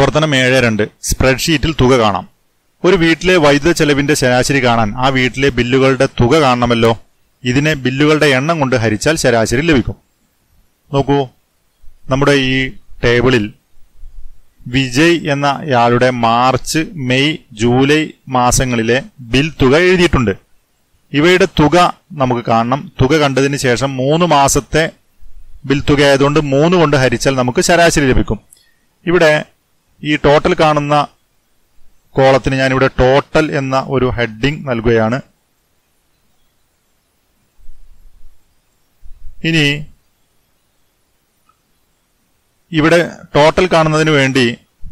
പ്രവർത്തനം 7.2 സ്പ്രെഡ്ഷീറ്റിൽ തുക കാണാം. ഒരു വീട്ടിലെ വൈദ്യുത ചെലവിന്റെ ശരാശരി കാണാൻ ആ വീട്ടിലെ ബില്ലുകളുടെ തുക കാണണമല്ലോ. ഇതിനെ ബില്ലുകളുടെ എണ്ണം കൊണ്ട് ഹരിച്ചാൽ ശരാശരി ലഭിക്കും. നോക്കൂ, നമ്മുടെ ഈ ടേബിളിൽ വിജയ് എന്നയാളുടെ മാർച്ച്, മെയ്, ജൂലൈ മാസങ്ങളിലെ ബിൽ തുക എഴുതിയിട്ടുണ്ട്. ഇവയുടെ തുക നമുക്ക് കാണണം. തുക കണ്ടതിന് ശേഷം 3 മാസത്തെ ബിൽ തുക ആയതുകൊണ്ട് 3 കൊണ്ട് ഹരിച്ചാൽ നമുക്ക് ശരാശരി ലഭിക്കും. ഇവിടെ ഈ ടോട്ടൽ കാണുന്ന കോളത്തിന് ഞാനിവിടെ ടോട്ടൽ എന്ന ഒരു ഹെഡിങ് നൽകുകയാണ്. ഇനി ഇവിടെ ടോട്ടൽ കാണുന്നതിന് വേണ്ടി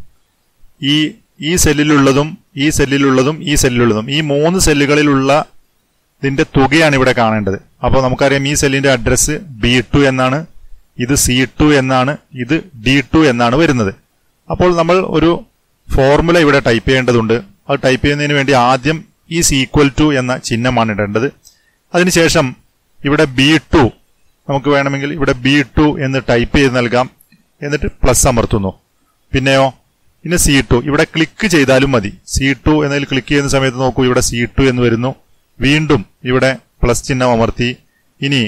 ഈ സെല്ലിലുള്ളതും ഈ സെല്ലിലുള്ളതും ഈ സെല്ലിലുള്ളതും ഈ 3 സെല്ലുകളിലുള്ള ഇതിന്റെ തുകയാണ് ഇവിടെ കാണേണ്ടത്. അപ്പോൾ നമുക്കറിയാം ഈ സെല്ലിന്റെ അഡ്രസ് B2 എന്നാണ്, ഇത് C2 എന്നാണ്, ഇത് D2 എന്നാണ് വരുന്നത്. അപ്പോൾ നമ്മൾ ഒരു ഫോർമുല ഇവിടെ ടൈപ്പ് ചെയ്യേണ്ടതുണ്ട്. അത് ടൈപ്പ് ചെയ്യുന്നതിന് വേണ്ടി ആദ്യം ഈസ് ഈക്വൽ ടു എന്ന ചിഹ്നമാണ് ഇടേണ്ടത്. അതിനുശേഷം ഇവിടെ B2 നമുക്ക് വേണമെങ്കിൽ ഇവിടെ B2 എന്ന് ടൈപ്പ് ചെയ്ത് നൽകാം. എന്നിട്ട് പ്ലസ് അമർത്തുന്നു. പിന്നെയോ ഇനി C2 ഇവിടെ ക്ലിക്ക് ചെയ്താലും മതി. C2 എന്നതിൽ ക്ലിക്ക് ചെയ്യുന്ന സമയത്ത് നോക്കൂ, ഇവിടെ C2 എന്ന് വരുന്നു. വീണ്ടും ഇവിടെ പ്ലസ് ചിഹ്നം അമർത്തി ഇനി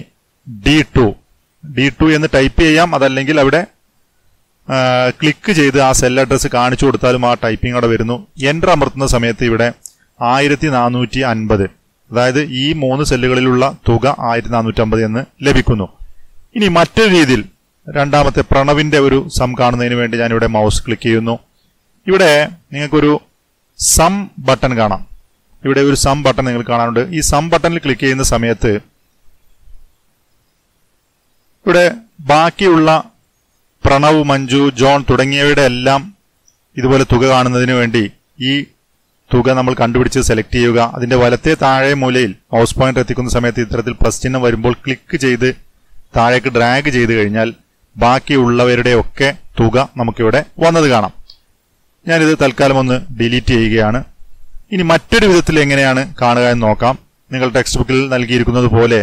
D2 എന്ന് ടൈപ്പ് ചെയ്യാം. അതല്ലെങ്കിൽ അവിടെ ക്ലിക്ക് ചെയ്ത് ആ സെൽ അഡ്രസ് കാണിച്ചു കൊടുത്താലും ആ ടൈപ്പിംഗ് അവിടെ വരുന്നു. എൻ്റർ അമർത്തുന്ന സമയത്ത് ഇവിടെ 1450, അതായത് ഈ 3 സെല്ലുകളിലുള്ള തുക 1450 എന്ന് ലഭിക്കുന്നു. ഇനി മറ്റൊരു രീതിയിൽ രണ്ടാമത്തെ പ്രണവിന്റെ ഒരു സം കാണുന്നതിന് വേണ്ടി ഞാനിവിടെ മൗസ് ക്ലിക്ക് ചെയ്യുന്നു. ഇവിടെ നിങ്ങൾക്കൊരു സം ബട്ടൺ കാണാം. ഇവിടെ ഒരു സം ബട്ടൺ നിങ്ങൾ കാണാനുണ്ട്. ഈ സം ബട്ടണിൽ ക്ലിക്ക് ചെയ്യുന്ന സമയത്ത് ഇവിടെ ബാക്കിയുള്ള പ്രണവ്, മഞ്ജു, ജോൺ തുടങ്ങിയവയുടെ എല്ലാം ഇതുപോലെ തുക കാണുന്നതിന് വേണ്ടി ഈ തുക നമ്മൾ കണ്ടുപിടിച്ച് സെലക്ട് ചെയ്യുക. അതിന്റെ വലത്തെ താഴെ മൂലയിൽ മൗസ് പോയിന്റർ എത്തിക്കുന്ന സമയത്ത് ഇത്തരത്തിൽ പ്ലസ് ചിഹ്നം വരുമ്പോൾ ക്ലിക്ക് ചെയ്ത് താഴേക്ക് ഡ്രാഗ് ചെയ്ത് കഴിഞ്ഞാൽ ബാക്കിയുള്ളവരുടെ ഒക്കെ തുക നമുക്കിവിടെ വന്നത് കാണാം. ഞാനിത് തൽക്കാലം ഒന്ന് ഡിലീറ്റ് ചെയ്യുകയാണ്. ഇനി മറ്റൊരു വിധത്തിൽ എങ്ങനെയാണ് കാണുക എന്ന് നോക്കാം. നിങ്ങൾ ടെക്സ്റ്റ് ബുക്കിൽ നൽകിയിരിക്കുന്നത് പോലെ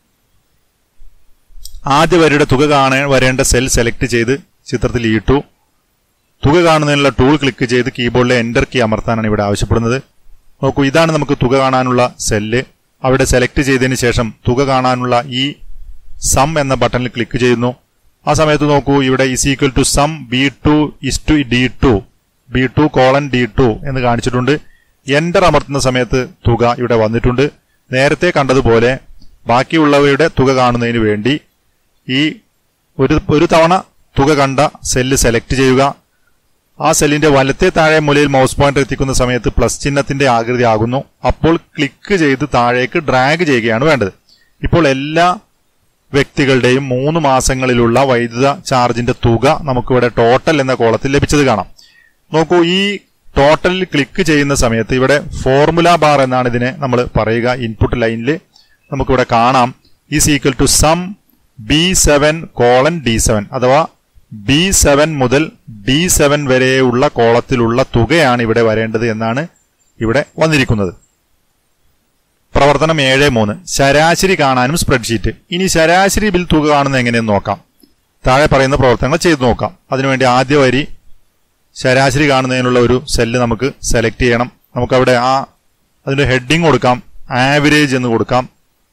ആദ്യ വരിയുടെ തുക കാണാൻ വരേണ്ട സെൽ സെലക്ട് ചെയ്ത് ചിത്രത്തിൽ ഇട്ടു. തുക കാണുന്നതിനുള്ള ടൂൾ ക്ലിക്ക് ചെയ്ത് കീബോർഡിലെ എൻ്റർ കീ അമർത്താനാണ് ഇവിടെ ആവശ്യപ്പെടുന്നത്. നോക്കൂ, ഇതാണ് നമുക്ക് തുക കാണാനുള്ള സെല്ല്. അവിടെ സെലക്ട് ചെയ്തതിന് ശേഷം തുക കാണാനുള്ള ഈ സം എന്ന ബട്ടണിൽ ക്ലിക്ക് ചെയ്യുന്നു. ആ സമയത്ത് നോക്കൂ, ഇവിടെ is equal to sum B2 is to D2 B2:D2 എന്ന് കാണിച്ചിട്ടുണ്ട്. എൻ്റർ അമർത്തുന്ന സമയത്ത് തുക ഇവിടെ വന്നിട്ടുണ്ട്. നേരത്തെ കണ്ടതുപോലെ ബാക്കിയുള്ളവയുടെ തുക കാണുന്നതിന് വേണ്ടി ഈ ഒരു തവണ തുക കണ്ട സെല്ല് സെലക്ട് ചെയ്യുക. ആ സെല്ലിന്റെ വലത്തെ താഴെ മൂലയിൽ മൗസ് പോയിന്റർ എത്തിക്കുന്ന സമയത്ത് പ്ലസ് ചിഹ്നത്തിന്റെ ആകൃതി ആകുന്നു. അപ്പോൾ ക്ലിക്ക് ചെയ്ത് താഴേക്ക് ഡ്രാഗ് ചെയ്യുകയാണ് വേണ്ടത്. ഇപ്പോൾ എല്ലാ വ്യക്തികളുടെയും 3 മാസങ്ങളിലുള്ള വൈദ്യുത ചാർജിന്റെ തുക നമുക്കിവിടെ ടോട്ടൽ എന്ന കോളത്തിൽ ലഭിച്ചത് കാണാം. നോക്കൂ, ഈ ടോട്ടലിൽ ക്ലിക്ക് ചെയ്യുന്ന സമയത്ത് ഇവിടെ ഫോർമുല ബാർ എന്നാണ് ഇതിനെ നമ്മൾ പറയുക. ഇൻപുട്ട് ലൈനിൽ നമുക്കിവിടെ കാണാം is equal to some B7:D7 അഥവാ B7 മുതൽ D7 വരെയുള്ള കോളത്തിലുള്ള തുകയാണ് ഇവിടെ വരേണ്ടത് എന്നാണ് ഇവിടെ വന്നിരിക്കുന്നത്. പ്രവർത്തനം 7.3 ശരാശരി കാണാനും സ്പ്രെഡ്ഷീറ്റ്. ഇനി ശരാശരി ബിൽ തുക കാണുന്നത് എങ്ങനെയെന്ന് നോക്കാം. താഴെ പറയുന്ന പ്രവർത്തനങ്ങൾ ചെയ്തു നോക്കാം. അതിനുവേണ്ടി ആദ്യ വരി ശരാശരി കാണുന്നതിനുള്ള ഒരു സെല്ല് നമുക്ക് സെലക്ട് ചെയ്യണം. നമുക്കവിടെ അതിന്റെ ഹെഡിങ് കൊടുക്കാം, ആവറേജ് എന്ന് കൊടുക്കാം.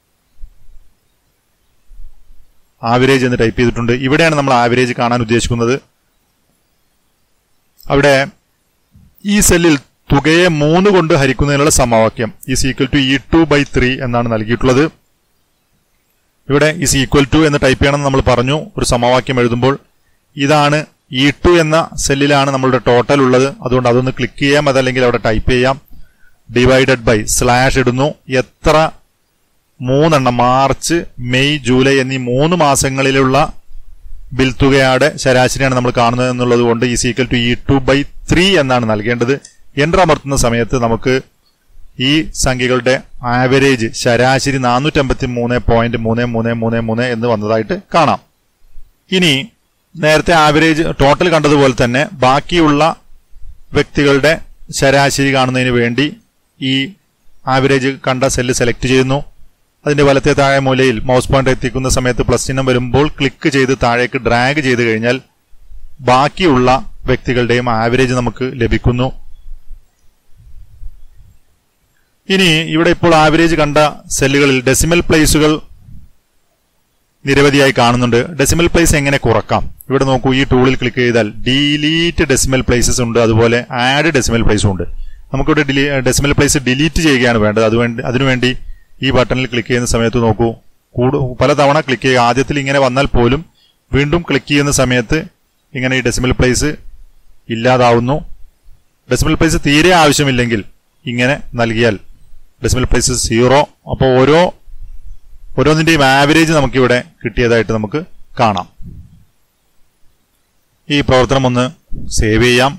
ആവറേജ് എന്ന് ടൈപ്പ് ചെയ്തിട്ടുണ്ട്. ഇവിടെയാണ് നമ്മൾ ആവറേജ് കാണാൻ ഉദ്ദേശിക്കുന്നത്. അവിടെ ഈ സെല്ലിൽ തുകയെ 3 കൊണ്ട് ഹരിക്കുന്നതിനുള്ള സമവാക്യം ഈസ് ഈക്വൽ ടു E2/3 എന്നാണ് നൽകിയിട്ടുള്ളത്. ഇവിടെ ഈസ് ഈക്വൽ ടു എന്ന് ടൈപ്പ് ചെയ്യണം നമ്മൾ പറഞ്ഞു ഒരു സമവാക്യം എഴുതുമ്പോൾ. ഇതാണ് E2 എന്ന സെല്ലിലാണ് നമ്മളുടെ ടോട്ടൽ ഉള്ളത്. അതുകൊണ്ട് അതൊന്ന് ക്ലിക്ക് ചെയ്യാം, അതല്ലെങ്കിൽ അവിടെ ടൈപ്പ് ചെയ്യാം. ഡിവൈഡഡ് ബൈ സ്ലാഷ് ഇടുന്നു. എത്ര 3 മാർച്ച്, മെയ്, ജൂലൈ എന്നീ 3 മാസങ്ങളിലുള്ള ബിൽ തുകയുടെ ശരാശരിയാണ് നമ്മൾ കാണുന്നത് എന്നുള്ളത് കൊണ്ട് ഈസ് ഈക്വൽ ടു E2/3 എന്നാണ് നൽകേണ്ടത്. എൻ്റർ അമർത്തുന്ന സമയത്ത് നമുക്ക് ഈ സംഖ്യകളുടെ ആവറേജ് ശരാശരി 453.3333 എന്ന് വന്നതായിട്ട് കാണാം. ഇനി നേരത്തെ ആവറേജ് ടോട്ടൽ കണ്ടതുപോലെ തന്നെ ബാക്കിയുള്ള വ്യക്തികളുടെ ശരാശരി കാണുന്നതിന് വേണ്ടി ഈ ആവറേജ് കണ്ട സെല്ല് സെലക്ട് ചെയ്യുന്നു. അതിന്റെ വലത്തെ താഴെ മൂലയിൽ മൗസ് പോയിന്റർ എത്തിക്കുന്ന സമയത്ത് പ്ലസ് ചിഹ്നം വരുമ്പോൾ ക്ലിക്ക് ചെയ്ത് താഴേക്ക് ഡ്രാഗ് ചെയ്ത് കഴിഞ്ഞാൽ ബാക്കിയുള്ള വ്യക്തികളുടെയും ആവറേജ് നമുക്ക് ലഭിക്കുന്നു. ഇനി ഇവിടെ ഇപ്പോൾ ആവറേജ് കണ്ട സെല്ലുകളിൽ ഡെസിമൽ പ്ലേസുകൾ നിരവധിയായി കാണുന്നുണ്ട്. ഡെസിമൽ പ്ലേസ് എങ്ങനെ കുറക്കാം? ഇവിടെ നോക്കൂ, ഈ ടൂളിൽ ക്ലിക്ക് ചെയ്താൽ ഡിലീറ്റ് ഡെസിമൽ പ്ലേസസ് ഉണ്ട്, അതുപോലെ ആഡ് ഡെസിമൽ പ്ലേസും ഉണ്ട്. നമുക്കിവിടെ ഡെസിമൽ പ്ലേസ് ഡിലീറ്റ് ചെയ്യുകയാണ് വേണ്ടത്. അതിനുവേണ്ടി ഈ ബട്ടണിൽ ക്ലിക്ക് ചെയ്യുന്ന സമയത്ത് നോക്കൂ, പലതവണ ക്ലിക്ക് ചെയ്യുക. ആദ്യത്തിൽ ഇങ്ങനെ വന്നാൽ പോലും വീണ്ടും ക്ലിക്ക് ചെയ്യുന്ന സമയത്ത് ഇങ്ങനെ ഈ ഡെസിമൽ പ്ലേസ് ഇല്ലാതാവുന്നു. ഡെസിമൽ പ്ലേസ് തീരെ ആവശ്യമില്ലെങ്കിൽ ഇങ്ങനെ നൽകിയാൽ ഡെസിമൽ പ്ലേസ് 0. അപ്പോൾ ഓരോന്നിന്റെയും ആവറേജ് നമുക്കിവിടെ കിട്ടിയതായിട്ട് നമുക്ക് കാണാം. ഈ പ്രവർത്തനം ഒന്ന് സേവ് ചെയ്യാം.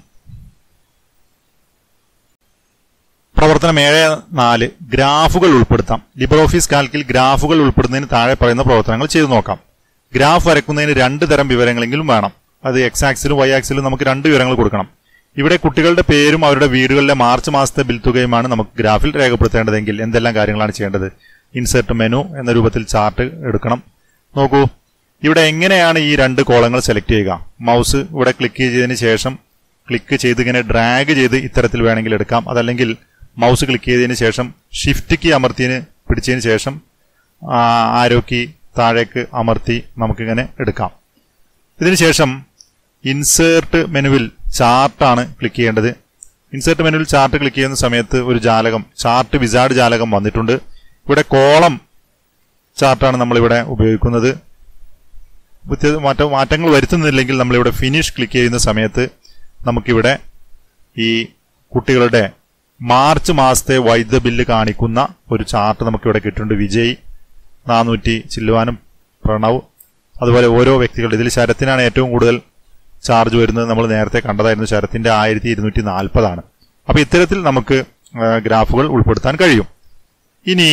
പ്രവർത്തനം 7.4 ഗ്രാഫുകൾ ഉൾപ്പെടുത്താം. ലിബർ ഓഫീസ് കാൽക്കിൽ ഗ്രാഫുകൾ ഉൾപ്പെടുന്നതിന് താഴെ പറയുന്ന പ്രവർത്തനങ്ങൾ ചെയ്തു നോക്കാം. ഗ്രാഫ് വരയ്ക്കുന്നതിന് 2 തരം വിവരങ്ങളെങ്കിലും വേണം. അത് എക്സ് ആക്സിലും വൈ ആക്സിലും നമുക്ക് 2 വിവരങ്ങൾ കൊടുക്കണം. ഇവിടെ കുട്ടികളുടെ പേരും അവരുടെ വീടുകളിലെ മാർച്ച് മാസത്തെ ബിൽ തുകയുമാണ് നമുക്ക് ഗ്രാഫിൽ രേഖപ്പെടുത്തേണ്ടതെങ്കിൽ എന്തെല്ലാം കാര്യങ്ങളാണ് ചെയ്യേണ്ടത്? ഇൻസെർട്ട് മെനു എന്ന രൂപത്തിൽ ചാർട്ട് എടുക്കണം. നോക്കൂ, ഇവിടെ എങ്ങനെയാണ് ഈ 2 കോളങ്ങൾ സെലക്ട് ചെയ്യുക? മൗസ് ഇവിടെ ക്ലിക്ക് ചെയ്തതിന് ശേഷം ക്ലിക്ക് ചെയ്ത് ഇങ്ങനെ ഡ്രാഗ് ചെയ്ത് ഇത്തരത്തിൽ വേണമെങ്കിൽ എടുക്കാം. അതല്ലെങ്കിൽ മൗസ് ക്ലിക്ക് ചെയ്തതിന് ശേഷം ഷിഫ്റ്റ് കീ പിടിച്ചതിന് ശേഷം ആരോ കീ താഴേക്ക് അമർത്തി നമുക്കിങ്ങനെ എടുക്കാം. ഇതിനുശേഷം ഇൻസേർട്ട് മെനുവിൽ ചാർട്ടാണ് ക്ലിക്ക് ചെയ്യേണ്ടത്. ഇൻസേർട്ട് മെനുവിൽ ചാർട്ട് ക്ലിക്ക് ചെയ്യുന്ന സമയത്ത് ഒരു ജാലകം, ചാർട്ട് വിസാർഡ് ജാലകം വന്നിട്ടുണ്ട്. ഇവിടെ കോളം ചാർട്ടാണ് നമ്മളിവിടെ ഉപയോഗിക്കുന്നത്. മാറ്റങ്ങൾ വരുത്തുന്നില്ലെങ്കിൽ നമ്മളിവിടെ ഫിനിഷ് ക്ലിക്ക് ചെയ്യുന്ന സമയത്ത് നമുക്കിവിടെ ഈ കുട്ടികളുടെ മാർച്ച് മാസത്തെ വൈദ്യുത ബില്ല് കാണിക്കുന്ന ഒരു ചാർട്ട് നമുക്കിവിടെ കിട്ടുന്നുണ്ട്. വിജയ് 400, ചില്ലുവാനും, പ്രണവ്, അതുപോലെ ഓരോ വ്യക്തികളുടെ. ഇതിൽ ശരത്തിനാണ് ഏറ്റവും കൂടുതൽ ചാർജ് വരുന്നത്. നമ്മൾ നേരത്തെ കണ്ടതായിരുന്നു, ശരത്തിന്റെ 1240 അപ്പൊ ഇത്തരത്തിൽ നമുക്ക് ഗ്രാഫുകൾ ഉൾപ്പെടുത്താൻ കഴിയും. ഇനി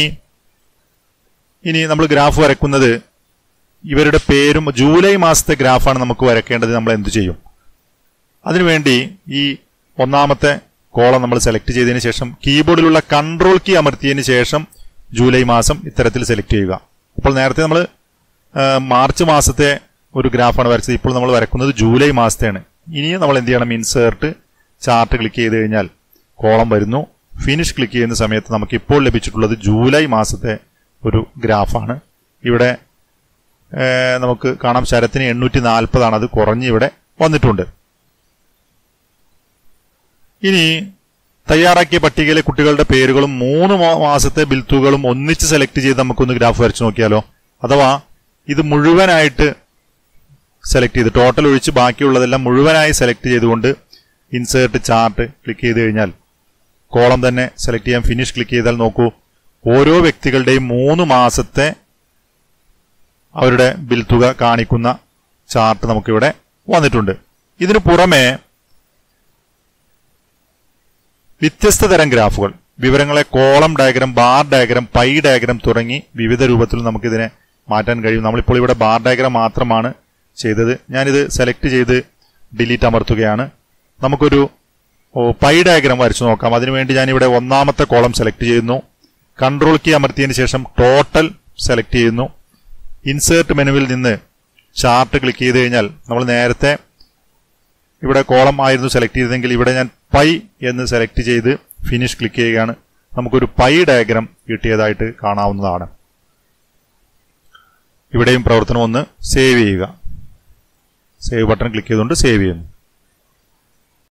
നമ്മൾ ഗ്രാഫ് വരയ്ക്കുന്നത് ഇവരുടെ പേരും ജൂലൈ മാസത്തെ ഗ്രാഫാണ് നമുക്ക് വരയ്ക്കേണ്ടത്. നമ്മൾ എന്തു ചെയ്യും? അതിനുവേണ്ടി ഈ ഒന്നാമത്തെ കോളം നമ്മൾ സെലക്ട് ചെയ്തതിന് ശേഷം കീബോർഡിലുള്ള കൺട്രോൾ കീ അമർത്തിയതിന് ശേഷം ജൂലൈ മാസം ഇത്തരത്തിൽ സെലക്ട് ചെയ്യുക. അപ്പോൾ നേരത്തെ നമ്മൾ മാർച്ച് മാസത്തെ ഒരു ഗ്രാഫാണ് വരച്ചത്. ഇപ്പോൾ നമ്മൾ വരക്കുന്നത് ജൂലൈ മാസത്തെയാണ്. ഇനിയും നമ്മൾ എന്ത് ചെയ്യണം? ഇൻസേർട്ട് ചാർട്ട് ക്ലിക്ക് ചെയ്ത് കഴിഞ്ഞാൽ കോളം വരുന്നു. ഫിനിഷ് ക്ലിക്ക് ചെയ്യുന്ന സമയത്ത് നമുക്ക് ഇപ്പോൾ ലഭിച്ചിട്ടുള്ളത് ജൂലൈ മാസത്തെ ഒരു ഗ്രാഫാണ്. ഇവിടെ നമുക്ക് കാണാം ശരത്തിന് 840 അത് കുറഞ്ഞ് ഇവിടെ വന്നിട്ടുണ്ട്. ഇനി തയ്യാറാക്കിയ പട്ടികയിലെ കുട്ടികളുടെ പേരുകളും 3 മാസത്തെ ബിൽ തുകകളും ഒന്നിച്ച് സെലക്ട് ചെയ്ത് നമുക്കൊന്ന് ഗ്രാഫ് വരച്ചു നോക്കിയാലോ? അഥവാ ഇത് മുഴുവനായിട്ട് സെലക്ട് ചെയ്ത് ടോട്ടൽ ഒഴിച്ച് ബാക്കിയുള്ളതെല്ലാം മുഴുവനായി സെലക്ട് ചെയ്തുകൊണ്ട് ഇൻസേർട്ട് ചാർട്ട് ക്ലിക്ക് ചെയ്ത് കഴിഞ്ഞാൽ കോളം തന്നെ സെലക്ട് ചെയ്യാം. ഫിനിഷ് ക്ലിക്ക് ചെയ്താൽ നോക്കൂ, ഓരോ വ്യക്തികളുടെയും 3 മാസത്തെ അവരുടെ ബിൽ തുക കാണിക്കുന്ന ചാർട്ട് നമുക്കിവിടെ വന്നിട്ടുണ്ട്. ഇതിനു പുറമെ വ്യത്യസ്ത തരം ഗ്രാഫുകൾ, വിവരങ്ങളെ column diagram, bar diagram, pie diagram തുടങ്ങി വിവിധ രൂപത്തിൽ നമുക്കിതിനെ മാറ്റാൻ കഴിയും. നമ്മളിപ്പോൾ ഇവിടെ ബാർ ഡയഗ്രം മാത്രമാണ് ചെയ്തത്. ഞാനിത് സെലക്ട് ചെയ്ത് ഡിലീറ്റ് അമർത്തുകയാണ്. നമുക്കൊരു പൈ ഡയഗ്രം വരച്ചു നോക്കാം. അതിനുവേണ്ടി ഞാനിവിടെ ഒന്നാമത്തെ കോളം സെലക്ട് ചെയ്യുന്നു. കൺട്രോൾ കീ അമർത്തിയതിന് ശേഷം ടോട്ടൽ സെലക്ട് ചെയ്യുന്നു. ഇൻസേർട്ട് മെനുവിൽ നിന്ന് ചാർട്ട് ക്ലിക്ക് ചെയ്ത് കഴിഞ്ഞാൽ നമ്മൾ നേരത്തെ ഇവിടെ കോളം ആയിരുന്നു സെലക്ട് ചെയ്തതെങ്കിൽ ഇവിടെ ഞാൻ പൈ എന്ന് സെലക്ട് ചെയ്ത് ഫിനിഷ് ക്ലിക്ക് ചെയ്യുകയാണ്. നമുക്കൊരു പൈ ഡയഗ്രം കിട്ടിയതായിട്ട് കാണാവുന്നതാണ്. ഇവിടെയും പ്രവർത്തനം ഒന്ന് സേവ് ചെയ്യുക. സേവ് ബട്ടൺ ക്ലിക്ക് ചെയ്തുകൊണ്ട് സേവ് ചെയ്യുന്നു.